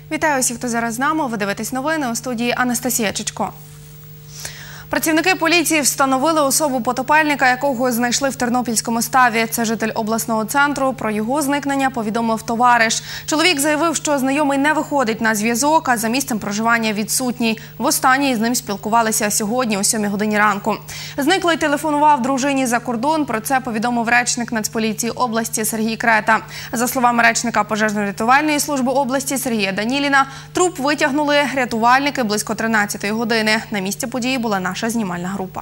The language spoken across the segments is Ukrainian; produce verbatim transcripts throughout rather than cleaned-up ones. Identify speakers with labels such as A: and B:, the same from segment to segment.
A: Вітаю усіх, хто зараз з нами. Ви дивитесь новини, у студії Анастасія Чичко. Працівники поліції встановили особу потопельника, якого знайшли в Тернопільському ставі. Це житель обласного центру. Про його зникнення повідомив товариш. Чоловік заявив, що знайомий не виходить на зв'язок, а за місцем проживання відсутній. Востаннє із ним спілкувалися сьогодні о сьомій годині ранку. Зниклий телефонував дружині за кордон. Про це повідомив речник Нацполіції області Сергій Крета. За словами речника пожежно-рятувальної служби області Сергія Даніліна, труп витягнули рятувальники близько тринадцятої години. На місці події була наша знімальна група.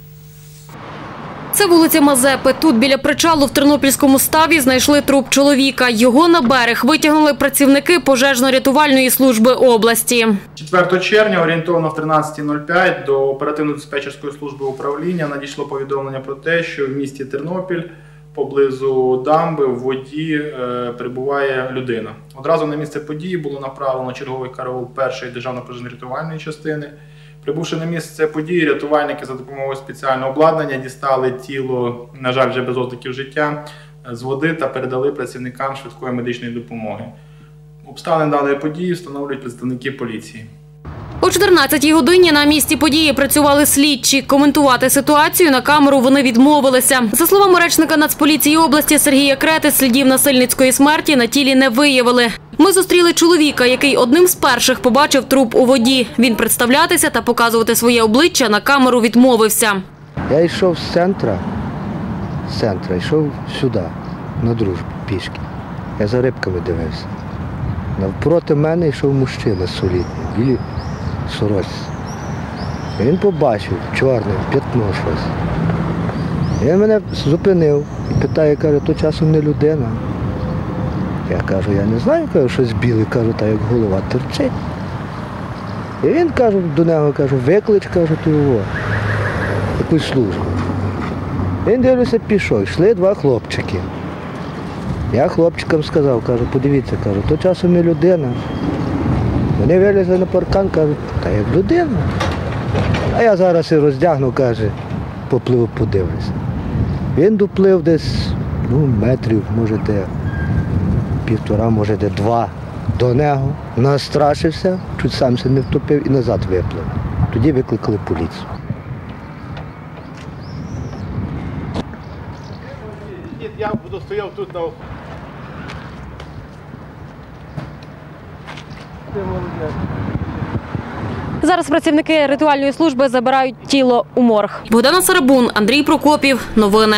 B: Це вулиця Мазепи. Тут біля причалу в Тернопільському ставі знайшли труп чоловіка. Його на берег витягнули працівники пожежно-рятувальної служби області.
C: четвертого червня орієнтовно в тринадцята нуль п'ять до оперативно-диспетчерської служби управління надійшло повідомлення про те, що в місті Тернопіль поблизу дамби в воді е, перебуває людина. Одразу на місце події було направлено черговий караул першої державної пожежно-рятувальної частини. Прибувши на місце події, рятувальники за допомогою спеціального обладнання дістали тіло, на жаль, вже без ознаків життя, з води та передали працівникам швидкої медичної допомоги. Обставини даної події встановлюють представники поліції.
B: О чотирнадцятій годині на місці події працювали слідчі. Коментувати ситуацію на камеру вони відмовилися. За словами речника Нацполіції області Сергія Крети, слідів насильницької смерті на тілі не виявили. Ми зустріли чоловіка, який одним з перших побачив труп у воді. Він представлятися та показувати своє обличчя на камеру відмовився.
D: Я йшов з центра, з центра, йшов сюди, на Дружбу, пішки. Я за рибками дивився. Навпроти мене йшов мужчина солідний, білі сорочці. Він побачив чорне п'ятно щось. Він мене зупинив і питає, каже, то часом не людина. Я кажу, я не знаю, кажу, щось біле, кажу, та як голова терчить. І він, кажу, до нього, кажу, виклич, кажу, ту його, якусь службу. Він, дивлюся, пішов, йшли два хлопчики. Я хлопчикам сказав, кажу, подивіться, кажу, то часом не людина. Вони вилізли на паркан, кажуть, та як людина. А я зараз і роздягну, каже, попливу подивлюся. Він доплив десь, ну, метрів, може, де півтора, може, де два до нього. Настрашився, чуть сам се не втопив і назад виплив. Тоді викликали поліцію.
E: Я буду стояв тут на...
B: Зараз працівники рятувальної служби забирають тіло у морг. Богдана Сарабун, Андрій Прокопів. Новини.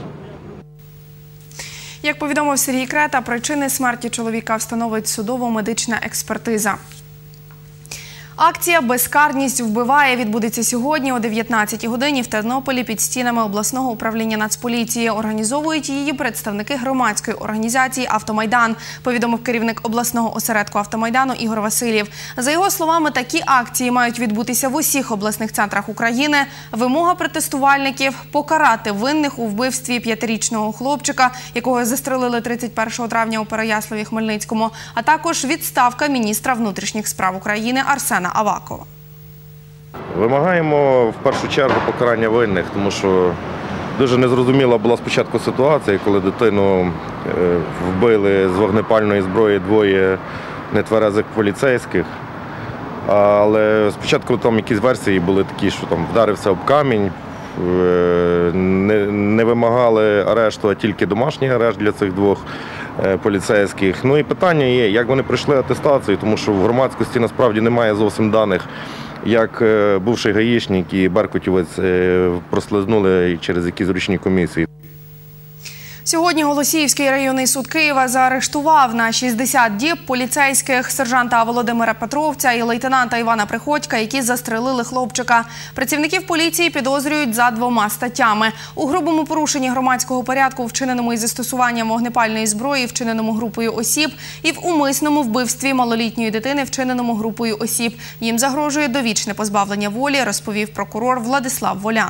A: Як повідомив Сергій Крета, причини смерті чоловіка встановить судово-медична експертиза. Акція «Безкарність вбиває» відбудеться сьогодні о дев'ятнадцятій годині в Тернополі під стінами обласного управління Нацполіції. Організовують її представники громадської організації «Автомайдан», повідомив керівник обласного осередку «Автомайдану» Ігор Васильєв. За його словами, такі акції мають відбутися в усіх обласних центрах України. Вимога протестувальників – покарати винних у вбивстві п'ятирічного хлопчика, якого застрелили тридцять першого травня у Переяславі-Хмельницькому, а також відставка міністра внутрішніх справ України Арсена Авакова.
F: Вимагаємо в першу чергу покарання винних, тому що дуже незрозуміла була спочатку ситуація, коли дитину вбили з вогнепальної зброї двоє нетверезих поліцейських. Але спочатку там якісь версії були такі, що там вдарився об камінь, не, не вимагали арешту, а тільки домашній арешт для цих двох поліцейських. Ну і питання є, як вони пройшли атестацію, тому що в громадськості насправді немає зовсім даних, як бувший гаїшник і беркутівець прослизнули через якісь ручні комісії.
A: Сьогодні Голосіївський районний суд Києва заарештував на шістдесят діб поліцейських сержанта Володимира Петровця і лейтенанта Івана Приходька, які застрелили хлопчика. Працівників поліції підозрюють за двома статтями. У грубому порушенні громадського порядку, вчиненому із застосуванням вогнепальної зброї, вчиненому групою осіб, і в умисному вбивстві малолітньої дитини, вчиненому групою осіб. Їм загрожує довічне позбавлення волі, розповів прокурор Владислав Волян.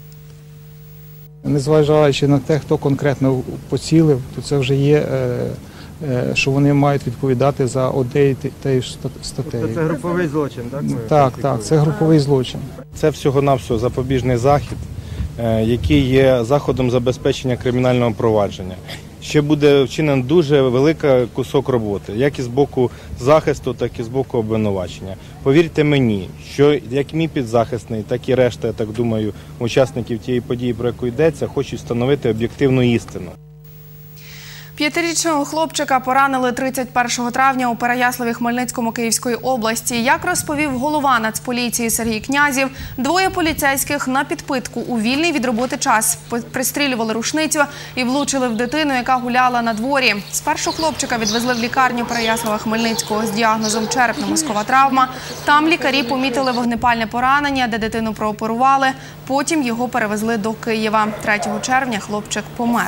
G: Незважаючи на те, хто конкретно поцілив, то це вже є, що вони мають відповідати за однією тією статтею.
E: Це груповий злочин, так?
G: Так, так, це груповий злочин.
E: Це всього-навсього запобіжний захід, який є заходом забезпечення кримінального провадження. ще буде вчинен дуже великий кусок роботи, як і з боку захисту, так і з боку обвинувачення. Повірте мені, що як мій підзахисний, так і решта, я так думаю, учасників тієї події, про яку йдеться, хочуть встановити об'єктивну істину.
A: П'ятирічного хлопчика поранили тридцять першого травня у Переяславі Хмельницькому Київської області. Як розповів голова Нацполіції Сергій Князів, двоє поліцейських на підпитку у вільний від роботи час пристрілювали рушницю і влучили в дитину, яка гуляла на дворі. Спершу хлопчика відвезли в лікарню Переяслава Хмельницького з діагнозом черепно-мозкова травма. Там лікарі помітили вогнепальне поранення, де дитину прооперували. Потім його перевезли до Києва. третього червня хлопчик помер.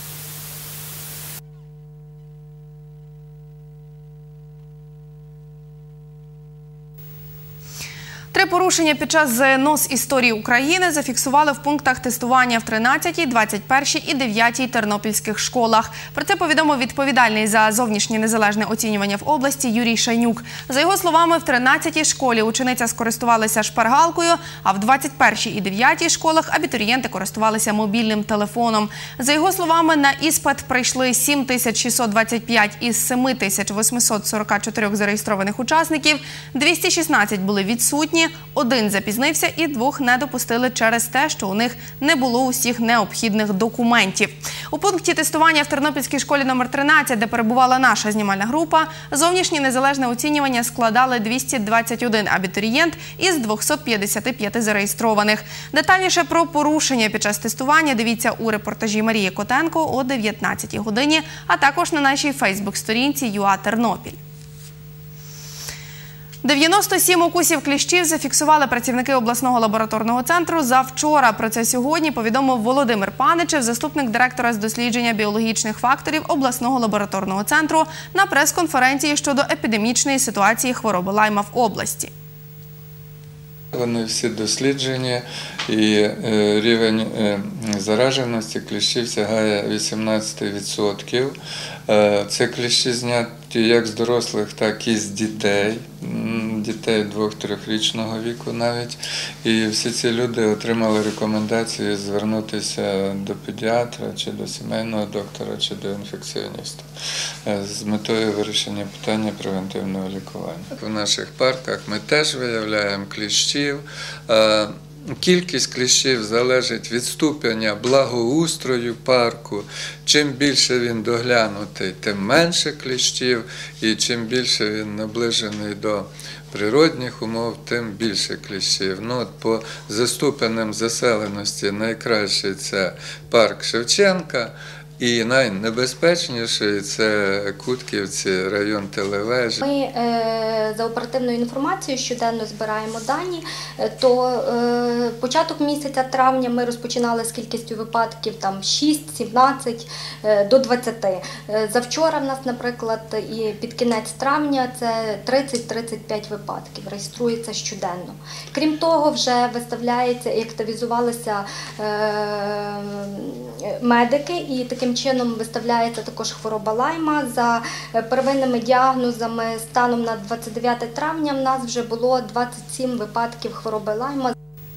A: Три порушення під час ЗНО з історії України зафіксували в пунктах тестування в тринадцятій, двадцять першій і дев'ятій тернопільських школах. Про це повідомив відповідальний за зовнішнє незалежне оцінювання в області Юрій Шайнюк. За його словами, в тринадцятій школі учениця скористувалася шпаргалкою, а в двадцять першій і дев'ятій школах абітурієнти користувалися мобільним телефоном. За його словами, на іспит прийшли сім тисяч шістсот двадцять п'ять із семи тисяч восьмисот сорока чотирьох зареєстрованих учасників, двісті шістнадцять були відсутні, один запізнився і двох не допустили через те, що у них не було усіх необхідних документів. У пункті тестування в Тернопільській школі номер тринадцять, де перебувала наша знімальна група, зовнішнє незалежне оцінювання складали двісті двадцять один абітурієнт із двохсот п'ятдесяти п'яти зареєстрованих. Детальніше про порушення під час тестування дивіться у репортажі Марії Котенко о дев'ятнадцятій годині, а також на нашій фейсбук-сторінці ЮА Тернопіль. дев'яносто сім укусів кліщів зафіксували працівники обласного лабораторного центру завчора. Про це сьогодні повідомив Володимир Паничев, заступник директора з дослідження біологічних факторів обласного лабораторного центру, на прес-конференції щодо епідемічної ситуації хвороби Лайма в області.
H: Вони всі досліджені, і рівень зараженості кліщів сягає вісімнадцять відсотків. Це кліщі зняті як з дорослих, так і з дітей, дітей двох-трьохрічного віку навіть. І всі ці люди отримали рекомендації звернутися до педіатра, чи до сімейного доктора, чи до інфекціоніста з метою вирішення питання превентивного лікування. В наших парках ми теж виявляємо кліщів. Кількість кліщів залежить від ступеня благоустрою парку. Чим більше він доглянутий, тим менше кліщів, і чим більше він наближений до природних умов, тим більше кліщів. Ну, от по за ступенем заселеності найкращий – це парк Шевченка, і найнебезпечніший – це Кутківці, район Телевежі.
I: Ми е, за оперативною інформацією щоденно збираємо дані, то е, початок місяця травня ми розпочинали з кількістю випадків там шість-сімнадцять е, до двадцяти. Е, завчора в нас, наприклад, і під кінець травня це тридцять-тридцять п'ять випадків, реєструється щоденно. Крім того, вже виставляється і активізувалися е, медики, і таким Таким чином виставляється також хвороба Лайма. За первинними діагнозами станом на двадцять дев'яте травня в нас вже було двадцять сім випадків хвороби Лайма.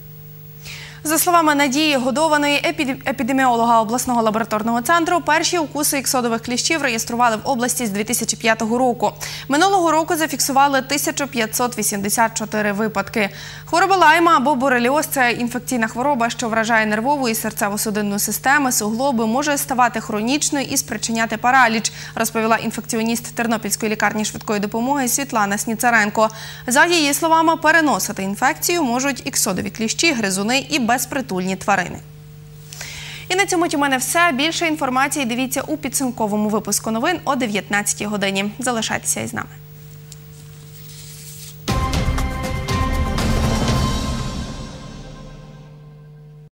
A: За словами Надії Годованої, епідеміолога обласного лабораторного центру, перші укуси іксодових кліщів реєстрували в області з дві тисячі п'ятого року. Минулого року зафіксували тисячу п'ятсот вісімдесят чотири випадки. Хвороба Лайма або бореліоз – це інфекційна хвороба, що вражає нервову і серцево-судинну системи, суглоби, може ставати хронічною і спричиняти параліч, розповіла інфекціоніст Тернопільської лікарні швидкої допомоги Світлана Сніцаренко. За її словами, переносити інфекцію можуть іксодові кліщі, гризуни і безпритульні тварини. І на цьому у мене все. Більше інформації дивіться у підсумковому випуску новин о дев'ятнадцятій годині. Залишайтеся із нами.